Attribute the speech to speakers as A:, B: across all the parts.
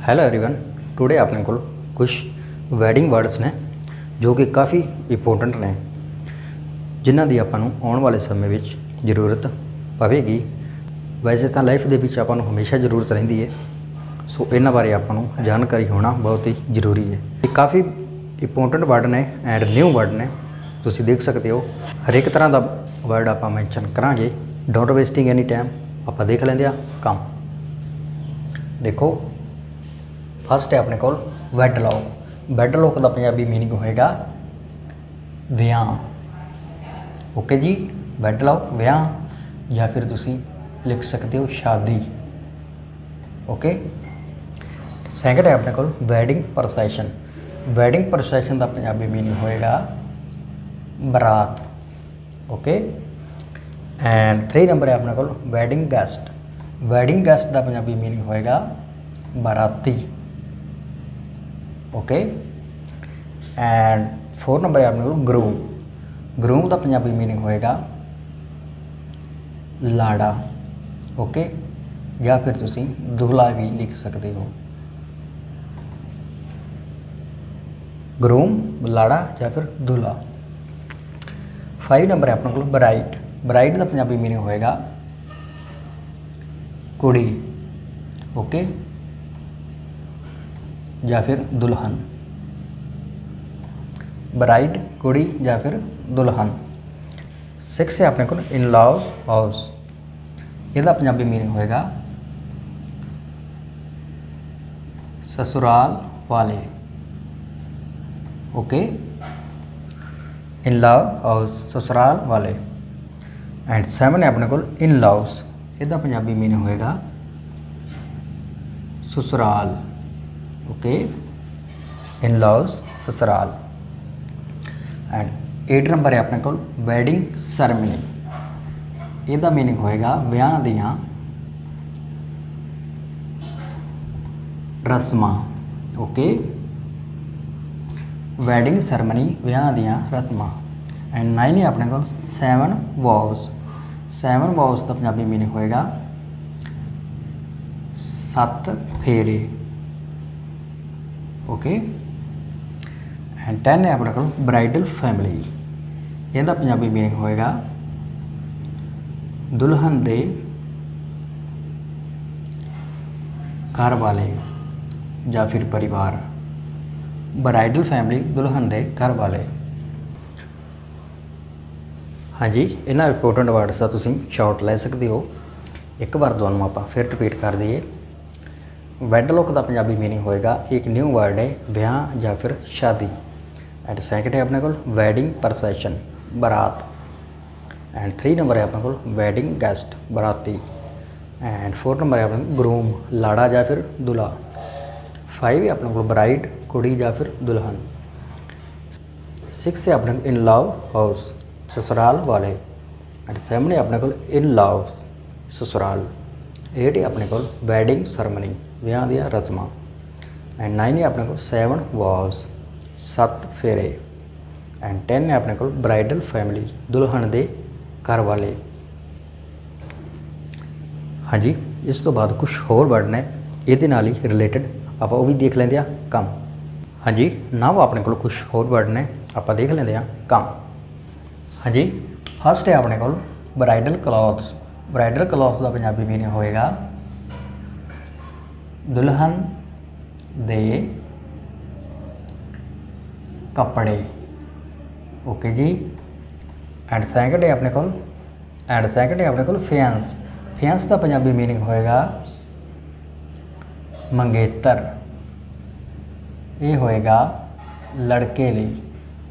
A: Hello everyone today ਆਪਣੇ ਕੋਲ ਕੁਝ ਵੈਡਿੰਗ ਵਰਡਸ ਨੇ ਜੋ ਕਿ ਕਾਫੀ ਇੰਪੋਰਟੈਂਟ ਨੇ ਜਿਨ੍ਹਾਂ ਦੀ ਆਪਾਂ ਨੂੰ ਆਉਣ ਵਾਲੇ ਸਮੇਂ ਵਿੱਚ ਜ਼ਰੂਰਤ ਪਵੇਗੀ। ਵੈਸੇ ਤਾਂ ਲਾਈਫ ਦੇ ਵਿੱਚ ਆਪਾਂ ਨੂੰ ਹਮੇਸ਼ਾ ਜ਼ਰੂਰਤ ਰਹਿੰਦੀ ਹੈ, ਸੋ ਇਹਨਾਂ ਬਾਰੇ ਆਪਾਂ ਨੂੰ ਜਾਣਕਾਰੀ ਹੋਣਾ ਬਹੁਤ ਹੀ ਜ਼ਰੂਰੀ ਹੈ। ਇਹ ਕਾਫੀ ਇੰਪੋਰਟੈਂਟ ਵਰਡ ਨੇ ਐਂਡ ਨਿਊ ਵਰਡ ਨੇ, ਤੁਸੀਂ ਦੇਖ ਸਕਦੇ ਹੋ। ਹਰ ਇੱਕ ਤਰ੍ਹਾਂ ਦਾ ਵਰਡ ਆਪਾਂ ਮੈਂਸ਼ਨ ਕਰਾਂਗੇ। ਡੋਂਟ ਵੇਸਟਿੰਗ ਐਨੀ ਟਾਈਮ, ਆਪਾਂ ਦੇਖ ਲੈਂਦੇ ਆ ਕੰਮ। देखो फस्ट है अपने को वैडलॉक। वैडलॉक का पंजाबी मीनिंग होएगा विआह। ओके जी, वैडलॉक विआह, या फिर तुसी लिख सकते हो शादी। ओके, सैकंड है अपने को वैडिंग प्रोसैशन। वैडिंग प्रोसैशन का पंजाबी मीनिंग होएगा बरात। ओके, एंड 3 नंबर है अपने को वैडिंग गेस्ट। वैडिंग गेस्ट का पंजाबी मीनिंग होएगा बाराती। ओके, एंड 4 नंबर है अपने को ग्रूम। ग्रूम का पंजाबी मीनिंग होएगा लाड़ा। ओके, या फिर तुसी दूल्हा भी लिख सकते हो। ग्रूम लाड़ा या फिर दूल्हा। 5 नंबर है अपने को ब्राइड। ब्राइड का पंजाबी मीनिंग होएगा कुड़ी। ओके, या फिर दुल्हन। ब्राइड कुड़ी या फिर दुल्हन। 6 है अपने को इन लॉज हाउस। यदा पंजाबी मीनिंग होएगा ससुराल वाले। ओके, इन लॉ हाउस ससुराल वाले। एंड 7 है अपने को इन लॉज। यदा पंजाबी मीनिंग होएगा ससुराल। ओके, इन लॉज ससुराल। एंड 8 नंबर है अपने को वैडिंग सैरेमनी। यदा मीनिंग होएगा विआह दियां रस्मां। ओके, वैडिंग सैरेमनी विआह दियां रस्मां। एंड 9 है अपने को 7 वॉव्स। 7 वॉव्स का पंजाबी मीनिंग होएगा 7 फेरे। ओके, एंड 10 है अपने को ब्राइडल फैमिली। यदा पंजाबी मीनिंग होएगा दुल्हन दे घर वाले या फिर परिवार। ब्राइडल फैमिली दुल्हन दे घर वाले। हाँ जी, इन्हां इंपोर्टेंट वर्ड्स का तुसीं शॉर्ट ले सकते हो। एक बार दोनों आप फिर रिपीट कर दिए। वैडलॉक का पंजाबी मीनिंग होएगा एक न्यू वर्ड है ब्याह या फिर शादी। एंड सैकंड है अपने को वैडिंग प्रोसैशन बारात। एंड 3 नंबर है अपने को वैडिंग गेस्ट बाराती। एंड 4 नंबर है अपने ग्रूम लाड़ा या फिर दूल्हा। 5 है अपने को ब्राइड कुड़ी या फिर दुल्हन। 6 है अपने इन लॉ हाउस ससुराल वाले। एंड 7 है अपने को इन लॉ ससुराल। 8 है अपने को वैडिंग सैरेमनी विआह दियां रस्मां। एंड 9 है अपने को 7 वॉव्स 7 फेरे। एंड 10 है अपने को ब्राइडल फैमिली दुल्हन दे घर वाले। हाँ जी, इस तो बाद कुछ होर वर्ड ने ये नाल ही रिलेटेड, आप वो भी देख लेंदे आ काम। हाँ जी, नाव अपने को कुछ होर वर्ड ने आप देख लेंदे आ काम। हाँ जी, फस्ट है अपने को ब्राइडल क्लॉथ्स। ब्राइडल क्लॉथ्स का पंजाबी मीनिंग होएगा दुल्हन दे कपड़े। ओके जी, एंड सैकंड है अपने को फियांस। फियांस का पंजाबी मीनिंग होएगा मंगेतर। ये होएगा लड़के लिए।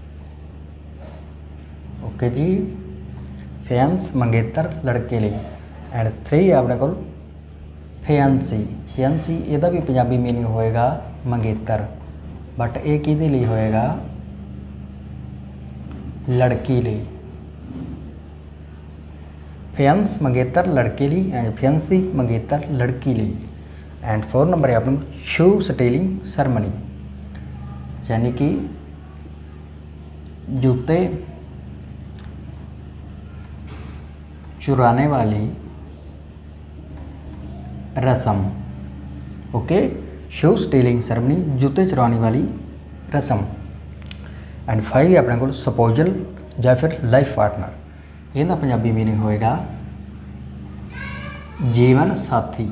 A: ओके जी, फियांस मंगेतर लड़के लिए। एंड 3 है अपने को फियांसी। फियांसी ਇਹਦਾ भी पंजाबी मीनिंग होएगा मंगेतर, बट ये किहदे लिए होएगा लड़की लिए। फियांस मंगेतर लड़के लिए एंड फियांसी मंगेतर लड़की लिए। एंड 4 नंबर है अपने शू स्टीलिंग सैरेमनी, यानी कि जूते चुराने वाली रस्म। ओके, शू स्टीलिंग सरमनी, जूते चुराने वाली रस्म। एंड 5 है अपने को सपोजल या फिर लाइफ पार्टनर। इहदा पंजाबी मीनिंग होएगा जीवन साथी।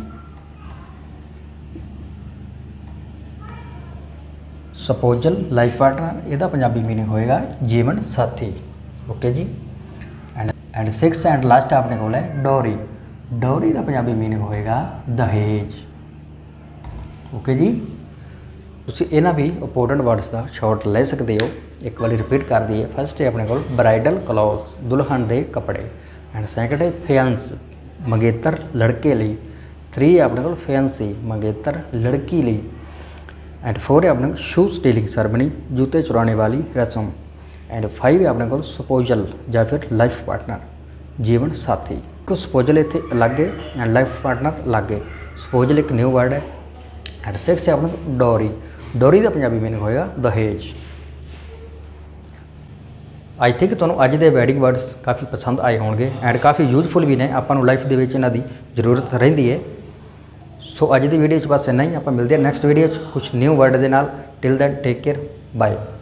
A: सपोजल लाइफ पार्टनर, इहदा पंजाबी मीनिंग होएगा जीवन साथी। ओके जी। एंड 6 एंड लास्ट अपने को है डोरी। डोरी का पंजाबी मीनिंग होएगा दहेज। ओके जी। तुसीं इन्हां भी इंपोर्टेंट वर्ड्स का शॉर्ट ले सकते हो। एक बार रिपीट कर दिए। फर्स्ट है अपने को ब्राइडल क्लॉथ, दुल्हन के कपड़े। एंड सैकंड है फियांस, मंगेतर लड़के लिए। 3 है अपने को फियांसी, मंगेतर लड़की लिए। एंड 4 है अपने को शू स्टीलिंग सरमनी, जूते चुराने वाली रस्म। एंड 5 है अपने को सपोजल या फिर लाइफ पार्टनर, जीवन साथी। को सपोजल इतने अलग है एंड लाइफ पार्टनर अलग है। सपोजल एक न्यू वर्ड है। एंड 6 है अपने को डोरी। डोरी का पंजाबी मीनिंग होएगा दहेज। आई थिंक तुहानूं अज दे वैडिंग वर्ड्स काफ़ी पसंद आए होंगे एंड काफ़ी यूजफुल भी ने। आपां लाइफ दे विच इन्हां दी जरूरत रहिंदी है। सो अज दी वीडियो बस इन्ना ही। आपां मिलते हैं नैक्सट वीडियो कुछ न्यू वर्ड दे नाल। Till then take care, bye.